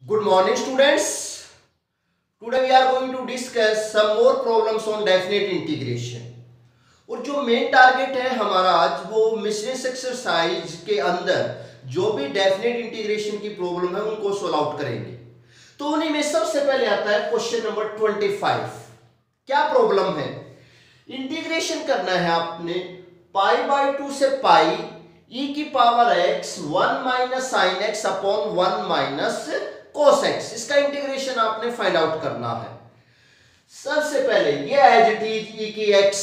Good morning, students. Today we are going to discuss some more problems on definite integration. और जो main target है हमारा आज वो मिसलेनियस एक्सरसाइज के अंदर जो भी डेफिनेट इंटीग्रेशन की प्रॉब्लम है उनको सॉल्व आउट करेंगे। तो उन्हीं में सबसे पहले आता है क्वेश्चन नंबर 25। क्या प्रॉब्लम है? इंटीग्रेशन करना है आपने पाई बाई 2 से पाई e की power x 1 minus sine x upon 1 minus cos x. इसका इंटीग्रेशन आपने फाइंड आउट करना है। सबसे पहले ये एज इट इज e की x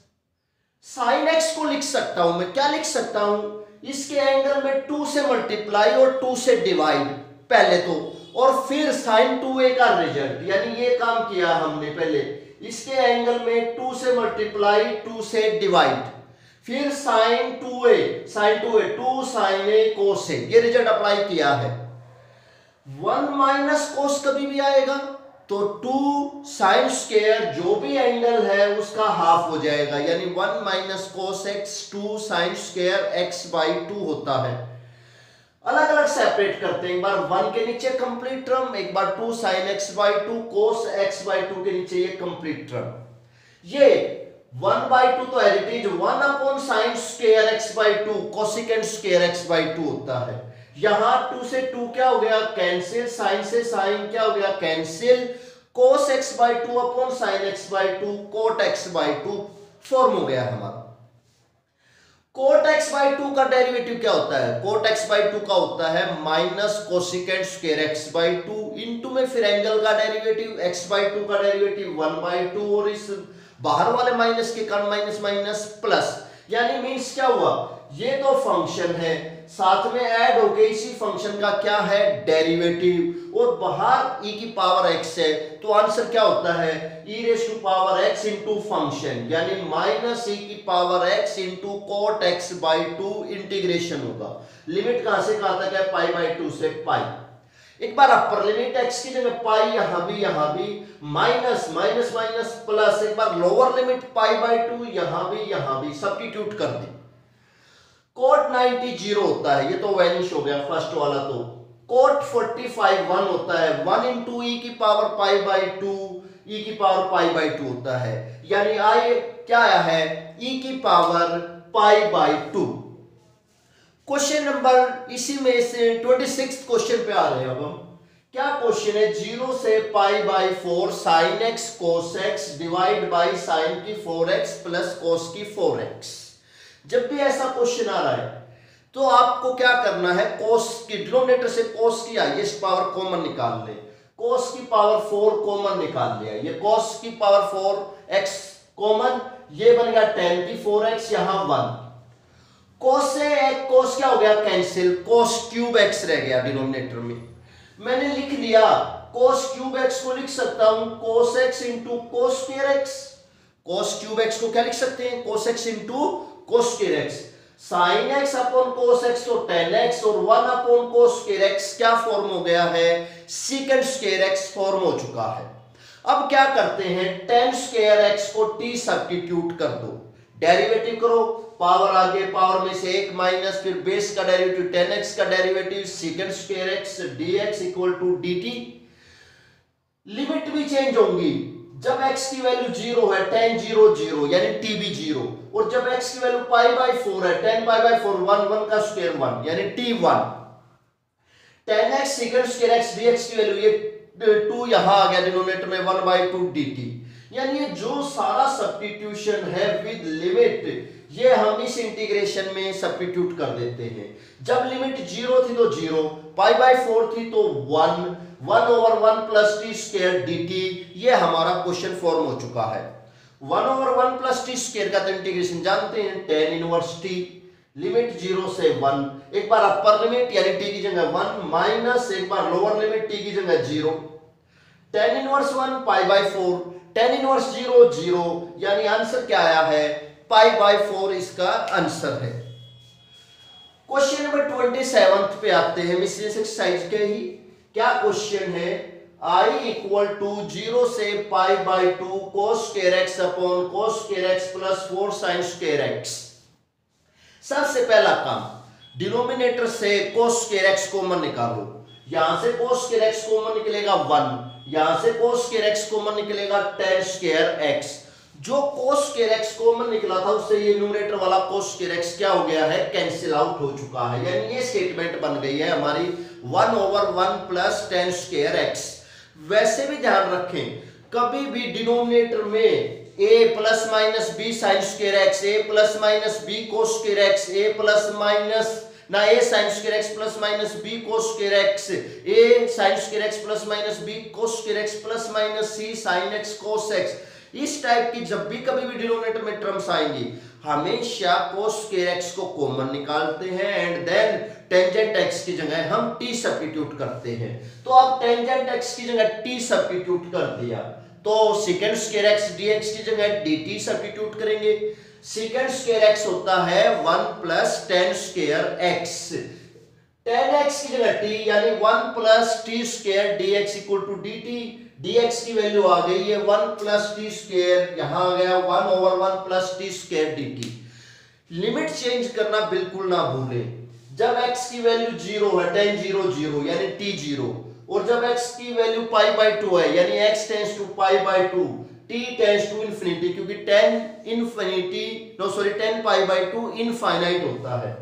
साइन एक्स को लिख सकता हूं मैं। क्या लिख सकता हूं? इसके एंगल में 2 से मल्टीप्लाई और 2 से डिवाइड पहले तो, और फिर साइन 2a का रिजल्ट, यानी ये काम किया हमने पहले इसके एंगल में 2 से मल्टीप्लाई 2 से डिवाइड, फिर sine 2a 2 sine a cos a, ये रिजल्ट अप्लाई किया है। 1 माइनस कोस कभी भी आएगा तो 2 साइन स्क्वायर जो भी एंगल है उसका हाफ हो जाएगा, यानी 1 minus cos x 2 sine square x by 2 होता है। अलग अलग सेपरेट करते हैं, एक बार 1 के नीचे कंप्लीट टर्म, एक बार 2 sine x by 2 cos x by 2 के नीचे ये कंप्लीट टर्म। ये 1 बाई 2 तो as it is 1 upon sine square x by 2 cosecant square x by 2 होता है। यहां 2 से 2 क्या हो गया? कैंसिल, साइन से साइन क्या हो गया? Cancel, cos x by 2 upon sine x by 2 cot x by 2 form हो गया हमारा। कोट एक्स बाई 2 का डेरिवेटिव क्या होता है? कोट एक्स बाई 2 का होता है minus cosecant square x by 2 into में फिर एंगल का डेरिवेटिव एक्स बाई 2 का डेरिवेटिव 1 बाई 2 और इस बाहर वाले माइनस के कारण माइनस माइनस प्लस, यानी मीन्स क्या हुआ? ये तो फंक्शन है, साथ में ऐड हो गई इसी फंक्शन का क्या है? डेरिवेटिव, और बाहर e की पावर x है तो आंसर क्या होता है? e raise to power x into function, यानी माइनस e की power x into cot x by 2 integration होगा। लिमिट कहां से कहां तक है? पाई बाई 2 से पाई। एक बार अपर लिमिट x की जगह पाई, यहां भी माइनस माइनस माइनस प्लस, एक बार लोअर लिमिट पाई बाई 2 यहां भी सब्स्टिट्यूट कर दी। कोट 90 0 होता है, ये तो वैनिश हो गया फर्स्ट वाला। तो कोट 45 1 होता है, 1 इंटू ई की पावर पाई बाई 2 ई की पावर पाई बाई 2 होता है, यानी आई क्या आया है? ई की power pi by 2। Question number इसी में से 26 क्वेश्चन पे आ रहे हैं। अब हम क्या क्वेश्चन है? 0 से pi by 4 sine x cos x divide by sine की 4x प्लस कोस की 4x। जब भी ऐसा क्वेश्चन आ रहा है तो आपको क्या करना है? कोस की डिनोमिनेटर से कोस की हाईएस्ट पावर कॉमन निकाल ले। कोस की पावर 4 कॉमन निकाल लिया, ये कोस की पावर 4x कॉमन, ये बन गया tan की 4x, यहां 1। कोस से एक कोस क्या हो गया? कैंसिल, कोस क्यूब x रह गया डिनोमिनेटर में। मैंने लिख लिया कोस क्यूब x को लिख सकता हूं cos x into cos square x। Cos cube x को क्या लिख सकते हैं? Cos x into cos square x. Sine x upon cos x तो टेन एक्स, और 1 अपॉन कोस स्क्वायर एक्स क्या फॉर्म हो गया है? सीकेंड स्क्वायर एक्स फॉर्म हो चुका है। अब क्या करते हैं? टेन स्क्वायर एक्स को t सब्स्टिट्यूट कर दो, डेरिवेटिव करो, पावर आगे पावर में से 1 माइनस, फिर बेस का डेरिवेटिव 10x का derivative secant square x dx equal to dt। Limit भी चेंज होंगी, जब x की वैल्यू 0 है tan 0 0 यानी t भी 0, और जब x की वैल्यू पाई बाई 4 है tan पाई बाई 4 1 1 का स्क्वायर 1 यानी t 1। tan x second square x dx की वैल्यू ये 2 यहां आ गया डिनोमिनेटर में 1 बाई 2 dt, यानी ये जो सारा सब्स्टिट्यूशन है विद लिमिट ये हम इस इंटीग्रेशन में सब्स्टिट्यूट कर देते हैं। जब लिमिट 0 थी तो 0, पाई बाई 4 थी तो 1 over 1 plus t square dt, ये हमारा क्वेश्चन फॉर्म हो चुका है। 1 ओवर 1 प्लस टी स्क्वायर का तो इंटीग्रेशन जानते हैं, tan इनवर्स t, लिमिट 0 से 1, एक बार अपर लिमिट यानी t की जगह 1 माइनस एक बार लोअर लिमिट t की जगह 0, tan inverse 1 pi by 4, tan inverse 0 0, यानी आंसर क्या आया है? पाई बाई 4 इसका आंसर है। क्वेश्चन नंबर 27 पे आते हैं मिसलेनियस एक्सरसाइज के ही। क्या क्वेश्चन है? i इक्वल टू 0 से pi by 2 cos square x upon cos square x plus 4 sine square x. सबसे पहला काम डिनोमिनेटर से कोस स्क्वायर एक्स कॉमन निकालो, यहां से cos स्क्वायर x कॉमन निकलेगा 1, यहां से cos स्क्वायर x कॉमन निकलेगा tan स्क्वायर x। जो cos स्क्वायर x कॉमन निकला था उससे ये न्यूमरेटर वाला cos स्क्वायर x क्या हो गया है, कैंसिल आउट हो चुका है, यानी ये स्टेटमेंट बन गई है हमारी 1/1 प्लस tan स्क्वायर x। वैसे भी ध्यान रखें, कभी भी डिनोमिनेटर में a plus minus b sine square x, a plus minus b cos square x, a plus minus ना a sine square x plus minus b cos square x, a sine square x plus minus b cos square x plus minus c sine x cos x, इस type की जब भी कभी भी denominator में terms आएंगी हमेशा कोस स्क्वायर एक्स को कॉमन निकालते हैं एंड देन टेंजेंट एक्स की जगह हम t सब्स्टिट्यूट करते हैं। तो अब टेंजेंट एक्स की जगह t सब्स्टिट्यूट कर दिया तो सेकंड स्क्वायर एक्स dx की जगह dt सब्स्टिट्यूट करेंगे। सेकंड स्क्वायर एक्स होता है 1 plus tan square x, tan x की जगह t यानी 1 plus t square dx equal to dt, dx की वैल्यू आ गई है 1 प्लस t स्क्वायर, यहां आ गया 1/1 plus t square dt। Limit change करना बिल्कुल ना भूलें, जब x की वैल्यू 0 है tan 0 0 यानी t 0, और जब x की वैल्यू π/2 है यानी x tends to π/2, t tends to infinity, क्योंकि tan π/2 इनफाइनाइट होता है।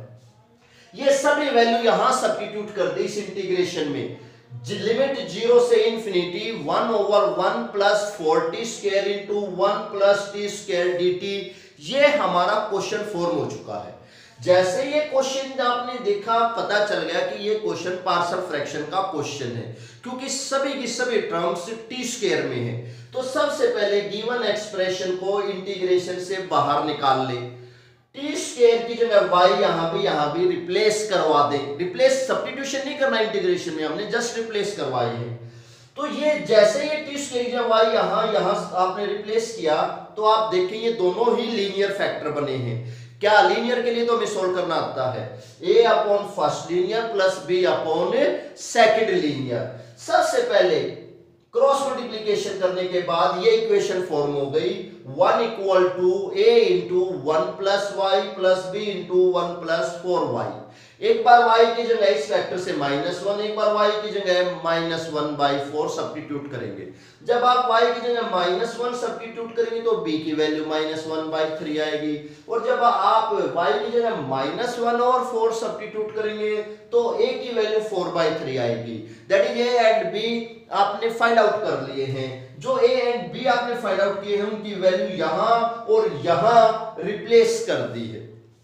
ये सभी वैल्यू यहां सब्स्टिट्यूट कर दी इस इंटीग्रेशन में। लिमिट 0 से infinity 1/1 plus 4t square into 1 plus t square dt, ये हमारा क्वेश्चन फॉर्म हो चुका है। जैसे ये क्वेश्चन आपने देखा पता चल गया कि ये क्वेश्चन पार्शियल फ्रैक्शन का क्वेश्चन है, क्योंकि सभी की सभी टर्म्स t स्क्वायर में है। तो सबसे पहले गिवन एक्सप्रेशन को इंटीग्रेशन से बाहर निकाल ले, t स्क्वायर की जगह y यहां भी रिप्लेस करवा दे। रिप्लेस सब्स्टिट्यूशन नहीं करना इंटीग्रेशन में, हमने जस्ट रिप्लेस करवाई है। तो ये जैसे ये t स्क्वायर की जगह y यहां आपने रिप्लेस किया तो आप देखें ये दोनों ही लीनियर फैक्टर बने हैं। क्या लीनियर के लिए तो हमें सोल्व करना आता है, a upon first linear plus b upon second linear. सबसे पहले क्रॉस मल्टीप्लिकेशन करने के बाद ये इक्वेशन फॉर्म हो गई 1 equal to a into 1 plus y plus b into 1 plus 4y। एक बार y की जगह इस फैक्टर से -1, एक बार y की जगह -1/4 सब्स्टिट्यूट करेंगे। जब आप y की जगह -1 सब्स्टिट्यूट करेंगे तो b की वैल्यू -1/3 आएगी, और जब आप y की जगह -1 और 4 सब्स्टिट्यूट करेंगे तो a की वैल्यू 4/3 आएगी। That is a and b आपने फाइंड आउट कर लिए हैं। जो a एंड b आपने फाइंड आउट किए हैं उनकी वैल्यू यहां और यहां रिप्लेस कर दी है।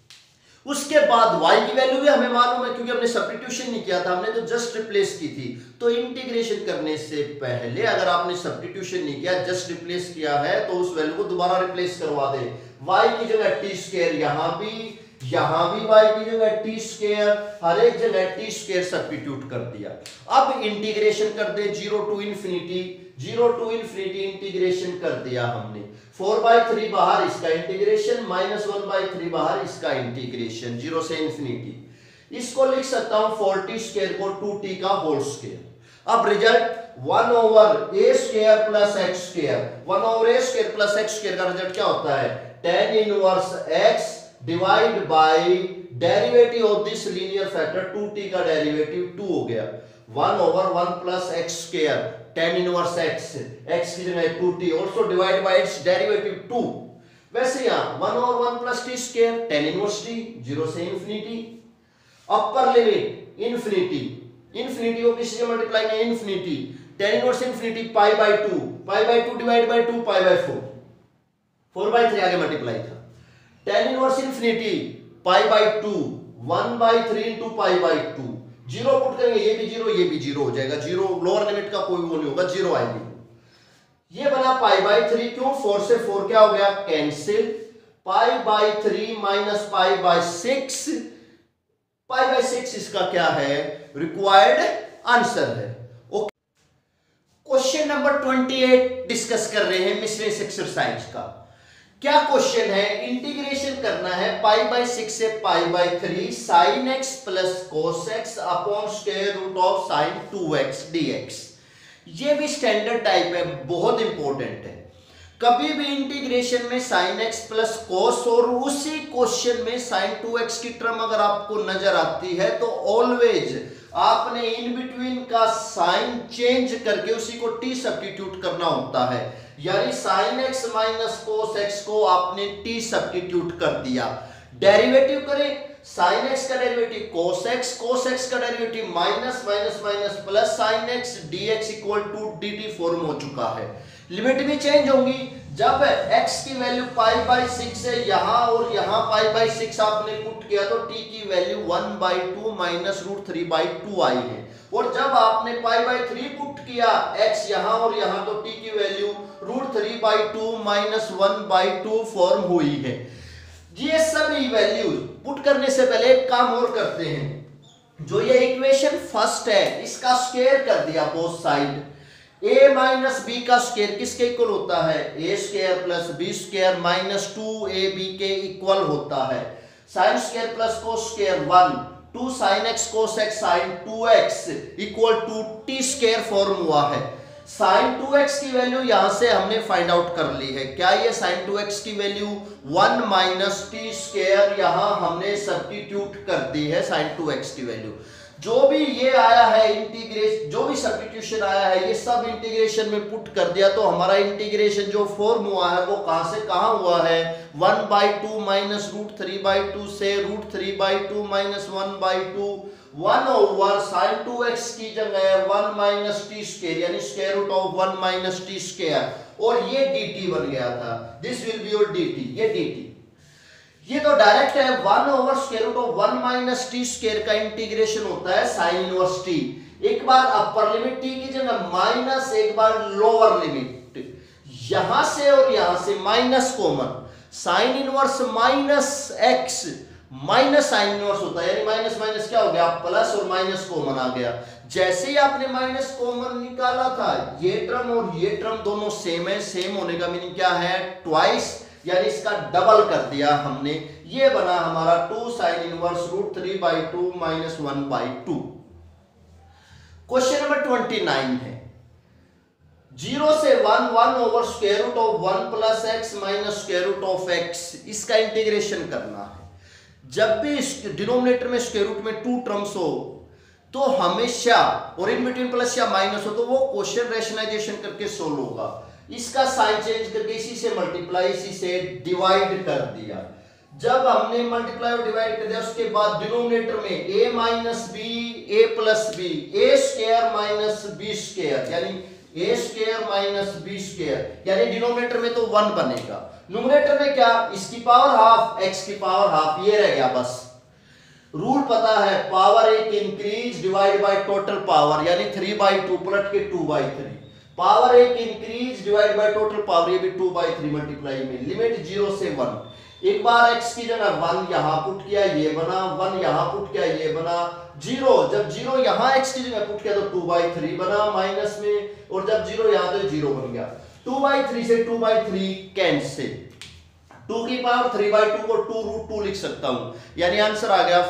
उसके बाद y की वैल्यू भी हमें मालूम है क्योंकि हमने सब्स्टिट्यूशन नहीं किया था, हमने तो जस्ट रिप्लेस की थी। तो इंटीग्रेशन करने से पहले अगर आपने सब्स्टिट्यूशन नहीं किया, जस्ट रिप्लेस किया है, तो उस वैल्यू को दोबारा रिप्लेस करवा दे। y की जगह t स्क्वायर यहां भी y की जगह t स्क्वायर, हर एक जगह t स्क्वायर सब्स्टिट्यूट कर दिया। अब इंटीग्रेशन कर दे 0 टू इन्फिनिटी इंटीग्रेशन कर दिया हमने। 4/3 बाहर इसका इंटीग्रेशन, -1/3 बाहर इसका इंटीग्रेशन, 0 से इन्फिनिटी। इसको लिख सकता हूं 4t स्क्वायर को 2t का होल स्क्वायर। अब result 1/a square plus x square, 1/a square plus x square का रिजल्ट क्या होता है, tan inverse x divide by derivative of this linear factor 2t का डेरिवेटिव 2 हो गया। 1/1 plus x square tan inverse x की जगह 2t also divide by its derivative 2। वैसे यहां 1/1 plus t square tan inverse t, 0 से इन्फिनिटी। अपर लिमिट इन्फिनिटी को किसी से मल्टीप्लाई करें, infinity tan inverse infinity π/2 divide by 2 π/4, 4/3 आगे मल्टीप्लाई था। tan inverse infinity π/2 1/3 into π/2, 0 put करेंगे ये भी 0 हो जाएगा, 0 लोअर लिमिट का कोई वो नहीं होगा, 0 आएगी। ये बना π/3, क्यों 4 से 4 क्या हो गया कैंसिल, π/3 माइनस π/6, π/6 इसका क्या है रिक्वायर्ड आंसर है। ओके, क्वेश्चन नंबर 28 डिस्कस कर रहे हैं मिसलेनियस एक्सरसाइज का। क्या क्वेश्चन है, इंटीग्रेशन करना है π/6 से π/3 sin x plus cos x upon square root of sin 2x dx। ये भी स्टैंडर्ड टाइप है, बहुत इंपॉर्टेंट है। कभी भी इंटीग्रेशन में sin x प्लस cos और उसी क्वेश्चन में sin 2x की टर्म अगर आपको नजर आती है तो ऑलवेज आपने इन बिटवीन का साइन चेंज करके उसी को टी सब्स्टिट्यूट करना होता है, यानी sine x minus cos x को आपने टी सब्स्टिट्यूट कर दिया। डेरिवेटिव करें, साइन एक्स का डेरिवेटिव कोस एक्स का derivative minus minus minus plus sine x dx equal to dt form हो चुका है। लिमिट भी चेंज होंगी, जब x की वैल्यू π/6 है यहाँ और यहाँ π/6 आपने पुट किया तो t की वैल्यू 1/2 माइनस √3/2 आई है, और जब आपने π/3 पुट किया x यहाँ और यहाँ तो t की वैल्यू √3/2 माइनस 1/2 फॉर्म हुई है। ये सभी वैल्यूज पुट करने से पहले एक काम और करते हैं, जो ये इक्वेशन फर्स्ट है इसका स्क्वायर कर दिया both side. a minus b का स्क्वायर किसके इक्वल होता है, a square plus b square minus 2ab के इक्वल होता है। Sine square plus cos square 1, 2 sine x cos x sine 2x equal to t square form हुआ है। Sign 2x की वैल्यू यहां से हमने फाइंड आउट कर ली है। क्या ये साइन 2x की वैल्यू 1 माइनस टी स्क्वायर यहां हमने सब्स्टिट्यूट कर दी है साइन 2x की वैल्यू। जो भी ये आया है इंटीग्रेशन, जो भी सब्स्टिट्यूशन आया है ये सब इंटीग्रेशन में पुट कर दिया तो हमारा इंटीग्रेशन जो फॉर्म हुआ है वो कहां से कहां हुआ है, 1/2 माइनस √3/2 से √3/2 माइनस 1/2 1 ओवर साइन 2x की जगह 1 माइनस टी स्क्वायर यानी square root of 1 minus t square, और ये dt बन गया था। This will be your dt, ये dt। ये तो डायरेक्ट है 1 over square root of 1 minus t square का इंटीग्रेशन होता है साइन इनवर्स टी। एक बार अपर लिमिट टी की जगह माइनस, एक बार लोअर लिमिट, यहां से और यहां से minus common, sine inverse minus x minus sine inverse होता है, यानी माइनस माइनस क्या हो गया प्लस, और माइनस कॉमन आ गया। जैसे ही आपने माइनस कॉमन निकाला था ये टर्म और ये टर्म दोनों सेम है, सेम होने का मीनिंग क्या है, ट्वाइस, यानी इसका डबल कर दिया हमने, ये बना हमारा 2 sine inverse √3/2 minus 1/2। Question number 29 है 0 से 1 1 over square root of 1 plus x minus square root of x, इसका इंटीग्रेशन करना है। जब भी डिनोमिनेटर में स्क्वायर रूट में 2 टर्म्स हो तो हमेशा, और इन बिटवीन प्लस या माइनस हो तो वो क्वेश्चन रेशनलाइजेशन करके सोल्व होगा। इसका साइन चेंज करके इसी से मल्टीप्लाई, इसी से डिवाइड कर दिया। जब हमने मल्टीप्लाई और डिवाइड कर दिया उसके बाद डिनोमिनेटर में a minus b a plus b, a square minus b square, यानी a square minus b square, यानी डिनोमिनेटर में तो 1 बनेगा, न्यूमरेटर में क्या, इसकी पावर हाफ x की पावर हाफ, ये रह गया बस। रूल पता है, पावर एक increase divide by total power, यानी 3/2 पलट के 2/3, पावर एक increase divide by total power, ये भी 2/3 मल्टीप्लाई में, लिमिट 0 से 1। एक बार x की जगह 1 यहां पुट किया ये बना, 1 यहां पुट किया ये बना, 0 जब 0 यहां x की जगह पुट किया तो 2/3 बना माइनस में, और जब 0 यहां तो 0 बन गया। 2/3 से 2/3 कैंसिल, 2 की पावर 3/2 को 2√2 लिख सकता हूं, यानी आंसर आ गया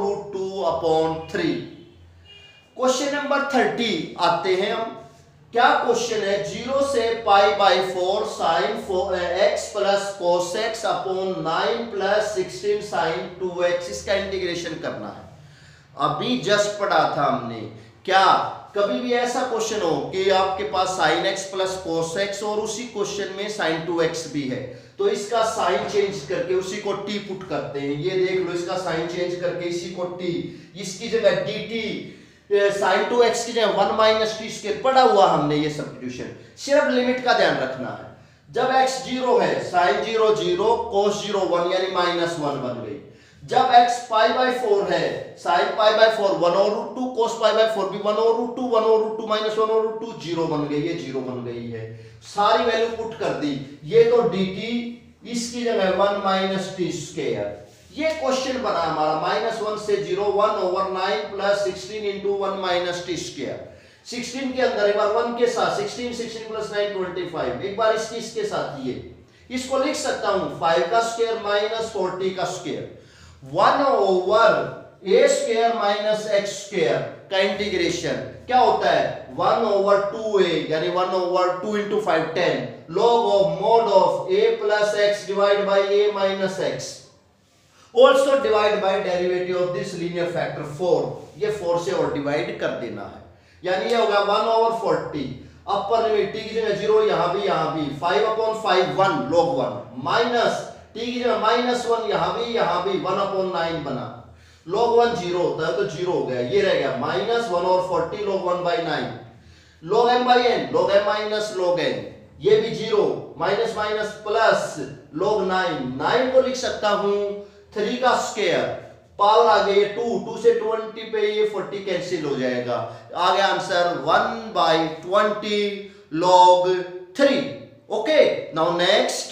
4√2/3। क्वेश्चन नंबर 30 आते हैं हम। क्या क्वेश्चन है, 0 से π/4 sine x plus cos x upon 9 plus 16 sine 2x, इसका इंटीग्रेशन करना है। अभी जस्ट पढ़ा था हमने, क्या कभी भी ऐसा क्वेश्चन हो कि आपके पास sine x plus cos x और उसी क्वेश्चन में साइन 2x भी है, तो इसका साइन चेंज करके उसी को t पुट करते हैं। ये देख लो, इसका साइन चेंज करके इसी को t, इसकी जगह dt, साइन 2x की जगह 1 माइनस टी स्क्वायर पढ़ा हुआ हमने ये सब्स्टिट्यूशन। सिर्फ लिमिट का ध्यान रखना है, जब x 0 है साइन 0 0 cos 0 1, यानी -1 बन गई। जब x π/4 है साइन π/4 1 और √2 cos π/4 भी 1 और √2 1 और √2 माइनस 1 और √2 0 बन गई, ये 0 बन गई है। सारी वैल्यू पुट कर दी, ये तो dt, इसकी जगह 1 माइनस टी स्क्वायर। ये क्वेश्चन बना हमारा -1 से 0 1 over 9 plus 16 into 1 minus t square. 16 के अंदर एक बार 1 के साथ 16 प्लस 9 25, एक बार इसके साथ ये, इसको लिख सकता हूं 5 का स्क्वायर माइनस 40 का square, 1 over a square minus x square का इंटीग्रेशन क्या होता है, 1 ओवर 2a, यानी 1 over 2 into 5 10 log of mod of a plus x divide by a minus x। Also divide by derivative of this linear factor 4, ये 4 से और divide कर देना है, यानी ये होगा 1/40 अपर लिमिट टी की जगह 0 यहां भी 5/5 1 log 1 माइनस टी की जगह -1 यहां भी 1/9 बना, log 1 0 होता है तो 0 हो गया, ये रह गया -1/40 log 1/9 log m by n log m minus log n, ये भी 0 माइनस माइनस प्लस log 9 को लिख सकता हूं 3 का स्क्वायर, पावर आ गई 2 से 20 पे ये 40 कैंसिल हो जाएगा, आ गया answer 1/20 log 3। Okay, now next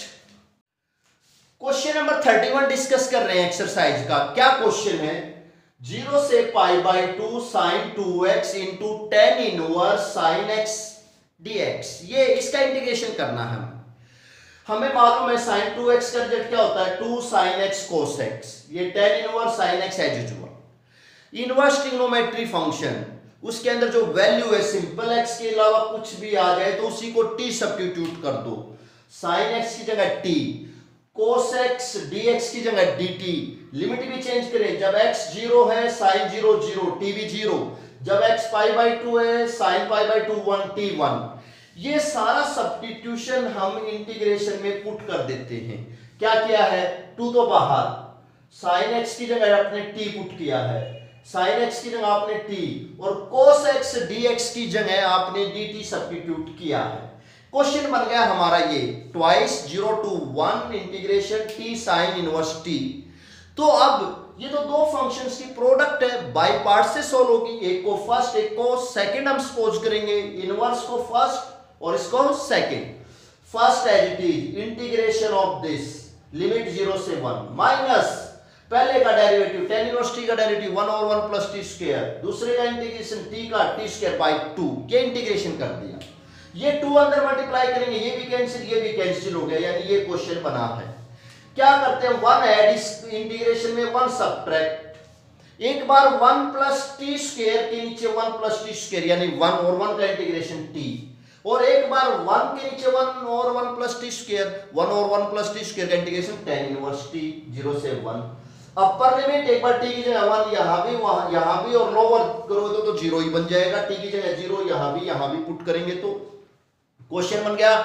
question number 31 discuss कर रहे हैं एक्सरसाइज का। क्या क्वेश्चन है? 0 से π/2 sin 2x into tan inverse sin x dx, ये इसका इंटीग्रेशन करना है हमें मालूम है sin 2x का रिजल्ट क्या होता है 2 sin x cos x, ये tan inverse sin x as usual. Inverse trigonometry function, उसके अंदर जो वैल्यू है सिंपल x के अलावा कुछ भी आ जाए तो उसी को t सब्स्टिट्यूट कर दो, sin x की जगह t, cos x dx की जगह dt, लिमिट भी चेंज करें, जब x 0 है sin 0 0 t भी 0, जब x π/2 है sin π/2 1 t 1, ये सारा सब्स्टिट्यूशन हम इंटीग्रेशन में पुट कर देते हैं। क्या किया है 2 तो बाहर, sin x की जगह आपने t पुट किया है, sin x की जगह आपने t और cos x dx की जगह आपने dt सब्स्टिट्यूट किया है। क्वेश्चन बन गया हमारा ये twice 0 to 1 integration t sin inverse t। तो अब ये तो दो फंक्शंस की प्रोडक्ट है, बाय पार्ट से सोल्व होगी, एक को फर्स्ट एक को सेकंड हम सपोज करेंगे, इनवर्स को फर्स्ट और इसको second. First as it is integration of this limit 0 से 1 माइनस पहले का डेरिवेटिव tan इनवर्स t का डेरिवेटिव 1 और 1 प्लस टी स्क्वायर, दूसरे का इंटीग्रेशन t का t स्क्वायर बाय 2, ये इंटीग्रेशन कर दिया, ये 2 अंदर मल्टीप्लाई करेंगे, ये भी कैंसिल हो गया, यानी ये क्वेश्चन बना है। क्या करते हैं 1 ऐड, इस इंटीग्रेशन में 1 सब्ट्रैक्ट, एक बार 1 प्लस टी स्क्वायर के नीचे 1 प्लस टी स्क्वायर यानी 1 और 1 का इंटीग्रेशन t, और एक बार 1 के नीचे 1 और 1 प्लस टी स्क्वायर 1 और 1 प्लस टी स्क्वायर का इंटीग्रेशन tan इनवर्स t 0 से 1। अपर लिमिट एक बार t की जगह 1 यहां भी और लोअर करोगे तो 0 ही बन जाएगा, t की जगह 0 यहां भी पुट करेंगे तो क्वेश्चन बन गया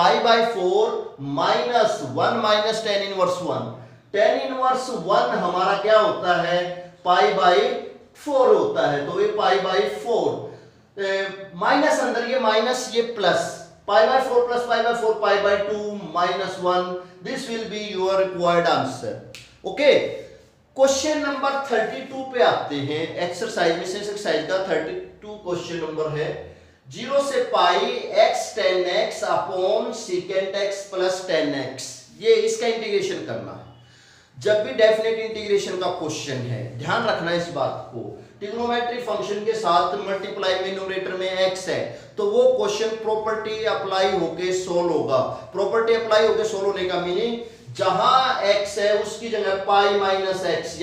π/4 minus 1 minus tan inverse 1। tan inverse 1 हमारा क्या होता है π/4 होता है, तो ये π/4 माइनस अंदर ये माइनस ये plus π/4 plus π/4 π/2 minus 1, this will be your required answer. Okay, question number 32 पे आते हैं। एक्सरसाइज में से एक्सरसाइज का 32 क्वेश्चन नंबर है 0 से pi x tan x upon secant x plus tan x, ये इसका इंटीग्रेशन करना है। जब भी डेफिनेट इंटीग्रेशन का क्वेश्चन है ध्यान रखना इस बात को, ट्रिग्नोमेट्री फंक्शन के साथ मल्टीप्लाई में न्यूमरेटर में x है तो वो क्वेश्चन प्रॉपर्टी अप्लाई होके सोल्व होगा। प्रॉपर्टी अप्लाई होके सोल्व होने का मीनिंग जहां x है उसकी जगह पाई माइनस x,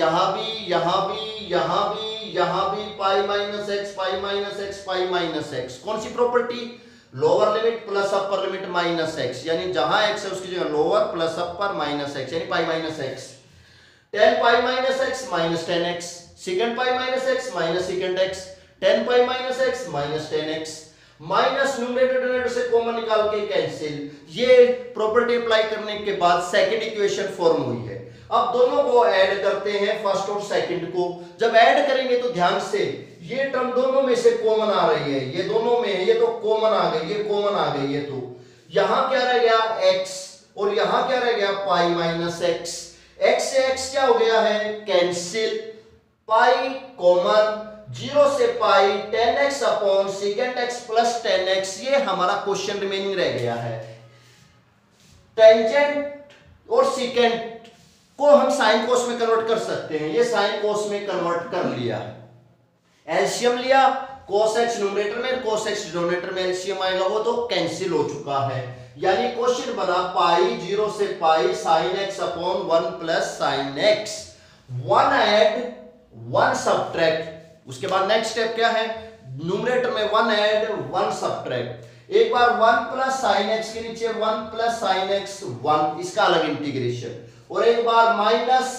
यहां भी pi minus x pi minus x। कौन सी property? Lower limit plus upper limit minus x, यानी जहां x है उसकी जगह lower plus upper minus x, यानी pi minus x। tan pi minus x minus tan x, secant pi minus x minus secant x, tan pi minus x minus tan x, minus numerator denominator से common निकाल के cancel. ये property apply करने के बाद second equation form हुई है। अब दोनों को ऐड करते हैं, फर्स्ट और सेकंड को। जब ऐड करेंगे तो ध्यान से ये टर्म दोनों में से कॉमन आ रही है, ये दोनों में है, ये तो कॉमन आ गई, ये कॉमन आ गई है, तो यहां क्या रह गया x और यहां क्या रह गया पाई माइनस x। x से x क्या हो गया है कैंसिल, पाई कॉमन, 0 से pi tan x upon secant x plus tan x, ये हमारा क्वेश्चन रिमेनिंग रह गया है। टेंजेंट और secant को हम साइन कोस में कन्वर्ट कर सकते हैं, ये साइन कोस में कन्वर्ट कर लिया है। एलसीएम लिया, cos x न्यूमरेटर में cos x डिनोमिनेटर में एलसीएम आएगा, वो तो कैंसिल हो चुका है। यानी क्वेश्चन बना पाई 0 से pi sin x upon 1 plus sin x, 1 add 1 subtract. उसके बाद नेक्स्ट स्टेप क्या है, न्यूमरेटर में 1 ऐड 1 सब्ट्रैक्ट। एक बार 1 प्लस sin x के नीचे 1 प्लस sin x 1, इसका अलग इंटीग्रेशन, और एक बार माइनस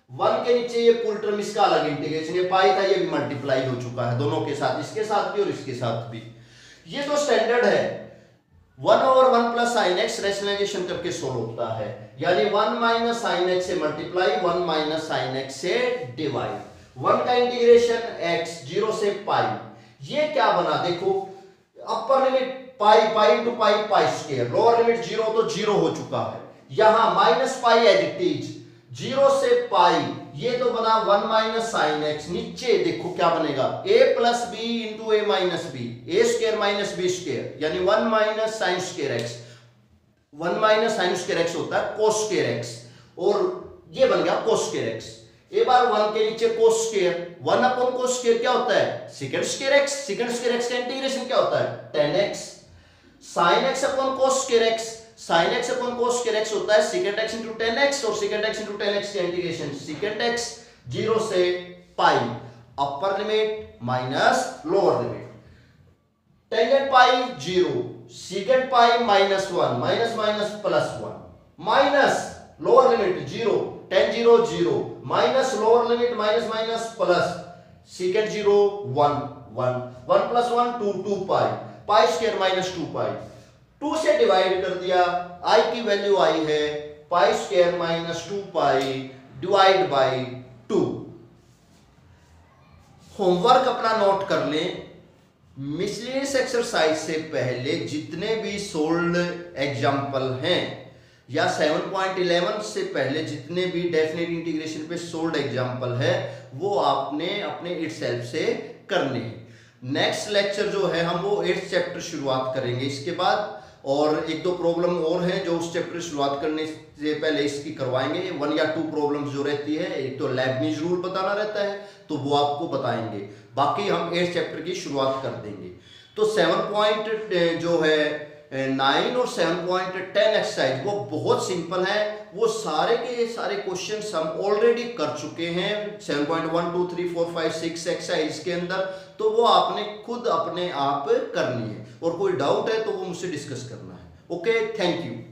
1 के नीचे ये फुल टर्म इसका अलग इंटीग्रेशन, ये पाई था ये भी मल्टीप्लाई हो चुका है दोनों के साथ, इसके साथ भी और इसके साथ भी। ये तो स्टैंडर्ड है 1/1 प्लस साइन एक्स रैशनलाइजेशन करके सोल्व होता है, यानी 1 माइनस साइन एक्स से मल्टीप्लाई 1 माइनस साइन एक्स से डिवाइड, 1 का इंटीग्रेशन x 0 से पाई, ये क्या बना देखो, upper limit pi pi into pi pi square, lower limit 0 तो 0 हो चुका है, यहां minus pi as it is 0 से पाई, ये तो बना 1 माइनस साइन एक्स, नीचे देखो क्या बनेगा a plus b into a minus b, a square minus b square, यानी 1 minus sine square x, 1 minus sine square x होता है कोस स्क्वायर एक्स, और ये बन गया कोस स्क्वायर एक्स, ए बार 1 के नीचे cos square, 1 upon cos square क्या होता है second square x, second square x का इंटीग्रेशन क्या होता है 10x, sine x upon cos square x, sine x upon cos square x होता है सेकंड एक्स इंटू 10x, और सेकंड एक्स इंटू 10x का इंटीग्रेशन सेकंड एक्स 0 से pi, upper limit minus lower limit, tangent pi 0, second pi minus 1, minus minus plus 1, minus lower limit 0, tan 0 0, minus lower limit minus minus plus second 0 1 1, 1 plus 1 2 2 pi, pi square minus 2 pi, 2 से divide कर दिया, i की value आई है pi square minus 2 pi divide by 2। Homework अपना note कर लें, miscellaneous exercise से पहले जितने भी सोल्ड एग्जाम्पल हैं या 7.11 से पहले जितने भी डेफिनेट इंटीग्रेशन पे सोल्ड एग्जाम्पल है वो आपने अपने इटसेल्फ से करने हैं। नेक्स्ट लेक्चर जो है हम वो 8th चैप्टर शुरुआत करेंगे इसके बाद, और एक दो प्रॉब्लम और हैं जो उस चैप्टर शुरुआत करने से पहले इसकी करवाएंगे, 1 या 2 प्रॉब्लम्स जो रहती है, एक तो लेबनीज रूल बताना रहता है तो वो आपको बताएंगे, बाकी हम 8th चैप्टर की शुरुआत कर देंगे। तो 7 जो है 9 और 7.10 एक्सरसाइज वो बहुत सिंपल है, वो सारे के सारे क्वेश्चंस हम ऑलरेडी कर चुके हैं 7.1 2 3 4 5 6 एक्सरसाइज के अंदर, तो वो आपने खुद अपने आप करनी है, और कोई डाउट है तो वो मुझसे डिस्कस करना है। Okay, thank you.